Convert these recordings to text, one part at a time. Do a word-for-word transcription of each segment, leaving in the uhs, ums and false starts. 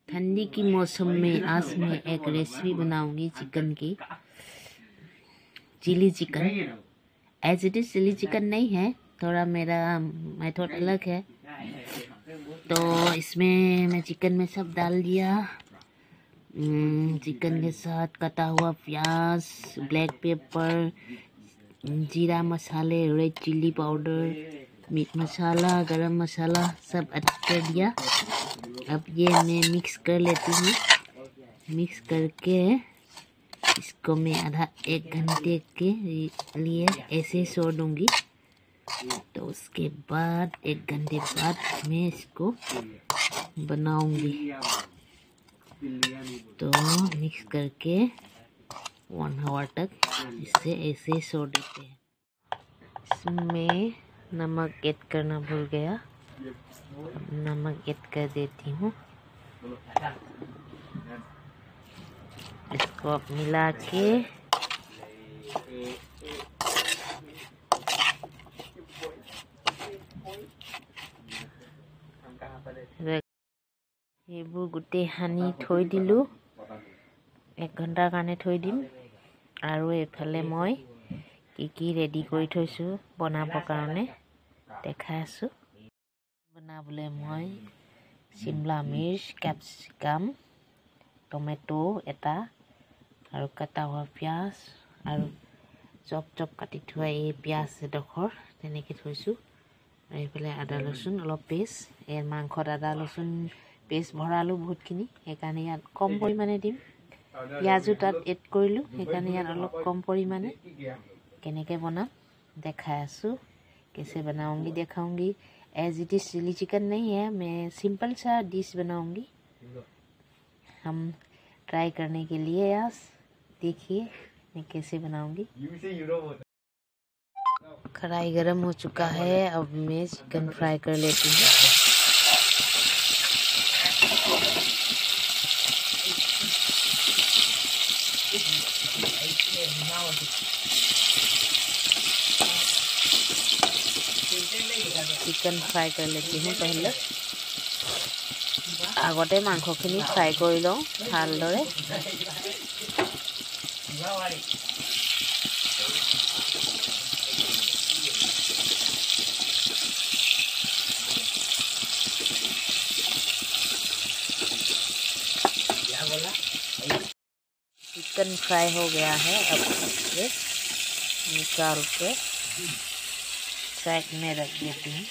ठंडी की मौसम में आज मैं एक रेसिपी बनाऊंगी चिकन की, chilli chicken. As it is chilli chicken नहीं है, थोड़ा मेरा मेथड अलग है। तो इसमें मैं चिकन में सब डाल दिया। चिकन के साथ कटा हुआ प्याज, ब्लैक पेपर, जीरा मसाले, रेड चिल्ली पाउडर, मीट मसाला, गरम मसाला सब ऐड कर दिया। अब ये मैं मिक्स कर लेती हूँ। मिक्स करके इसको मैं आधा एक घंटे के लिए ऐसे छोड़ दूँगी। तो उसके बाद एक घंटे बाद मैं इसको बनाऊँगी। तो मिक्स करके वन आवर तक इसे ऐसे छोड़ देते हैं। इसमें नमक ऐड करना भूल गया, नमक ऐड कर देती हूँ। इसको अब मिला के এইবোৰ গোটেই সানি থৈ দিলোঁ। এক ঘণ্টাৰ কাৰণে থৈ দিম। আৰু এইফালে মই কি কি ৰেডি কৰি থৈছোঁ বনাবৰ কাৰণে দেখাই আছোঁ। বনাবলৈ মই শিমলা মিৰ্চ, কেপচিকাম, টমেটো এটা আৰু কাটা হোৱা পিঁয়াজ আৰু চপ চপ কাটি থোৱা এই পিঁয়াজ এডোখৰ তেনেকৈ থৈছোঁ। আৰু এইফালে আদা ৰচুন অলপ পেষ্ট, এই মাংসত আদা ৰচুন পেষ্ট ভৰালোঁ বহুতখিনি, সেইকাৰণে ইয়াত কম পৰিমাণে দিম। পিঁয়াজো তাত এড কৰিলোঁ, সেইকাৰণে ইয়াত অলপ কম পৰিমাণে। কেনেকৈ বনাম দেখাই আছোঁ, कैसे बनाऊंगी दिखाऊंगी। As it is chilli chicken नहीं है, मैं सिंपल सा डिश बनाऊंगी। हम ट्राई करने के लिए आज देखिए मैं कैसे बनाऊंगी। कढ़ाई गरम हो चुका है, अब मैं चिकन फ्राई कर लेती हूँ। चिकन फ्राई कर लेती हूँ पहले। आगते मांसखिनि फ्राई कर लूँ भालदरे। चिकन फ्राई हो गया है, अब इसे निकाल के साइड में रख देती हूँ।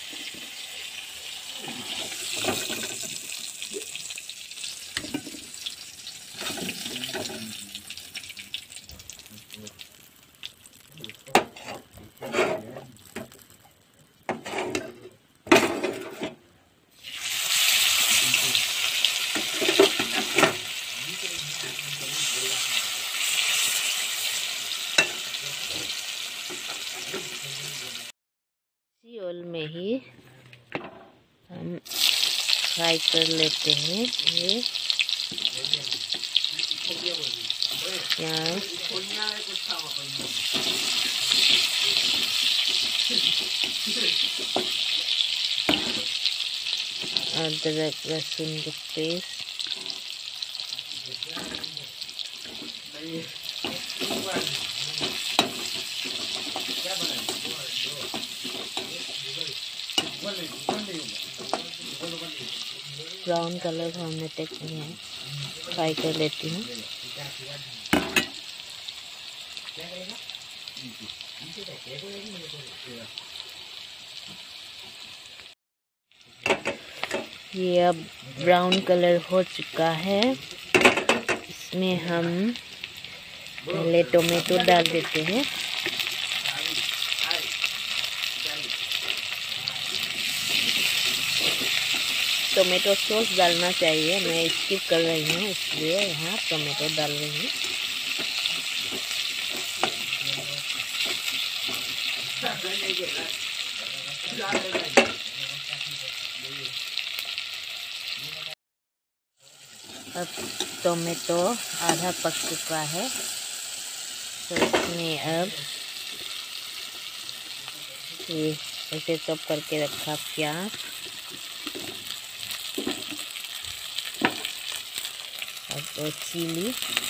ऑयल में ही हम फ्राई कर लेते हैं ये प्याज, अदरक लहसुन का पेस्ट, ब्राउन कलर होने तक मैं फ्राई कर लेती हूँ। ये अब ब्राउन कलर हो चुका है। इसमें हम पहले टोमेटो डाल देते हैं। टोमेटो सॉस डालना चाहिए, मैं स्किप कर रही हूँ इसलिए यहाँ टोमेटो डाल रही हूँ। अब टोमेटो आधा पक चुका है, तो इसमें अब ये ऐसे चॉप करके रखा प्याज, अब तो चिली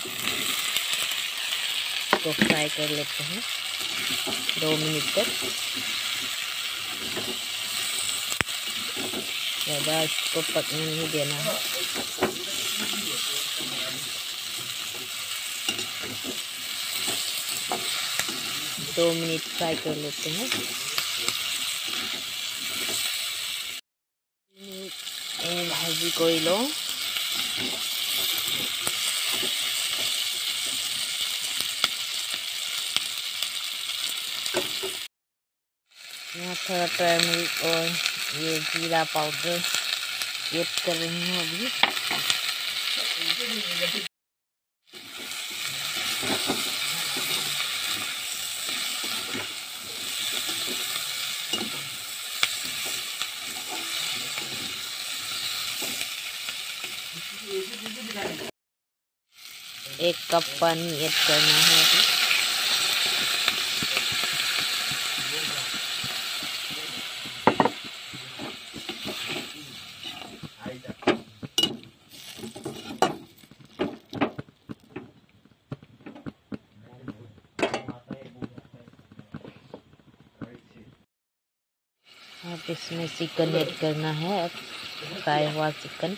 को फ्राई कर लेते हैं दो मिनट तक। ज़्यादा इसको पकने नहीं देना है। दो मिनट फ्राई कर लेते हैं। भाजी कर लो। यहाँ थोड़ा टर्मरिक और ये जीरा पाउडर ऐड कर रही हूँ अभी। एक कप पानी ऐड करना है अभी। अब इसमें चिकन ऐड करना है, अब फ्राई हुआ चिकन।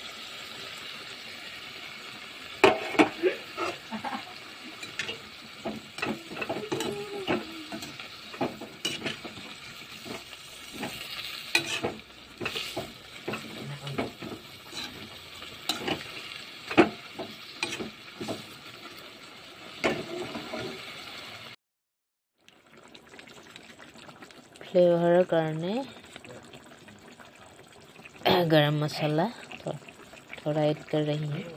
फ्लेवर करने गरम मसाला थोड़ा थोड़ा ऐड कर रही हूँ।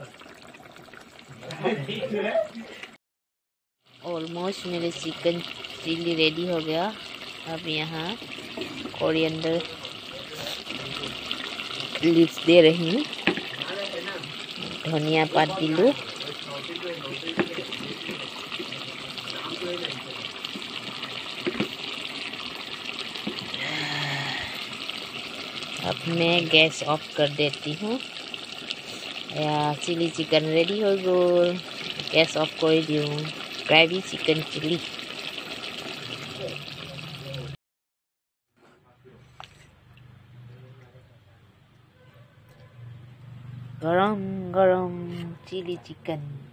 ऑलमोस्ट मेरे चिकन चिली रेडी हो गया। अब यहाँ कोरिएंडर लीव्स दे रही हूँ, धनिया पात दिलू। अब मैं गैस ऑफ कर देती हूँ। या चिली चिकन रेडी हो गया। गैस ऑफ कर दूँ। Gravy chicken chilli. गरम गरम चिली चिकन।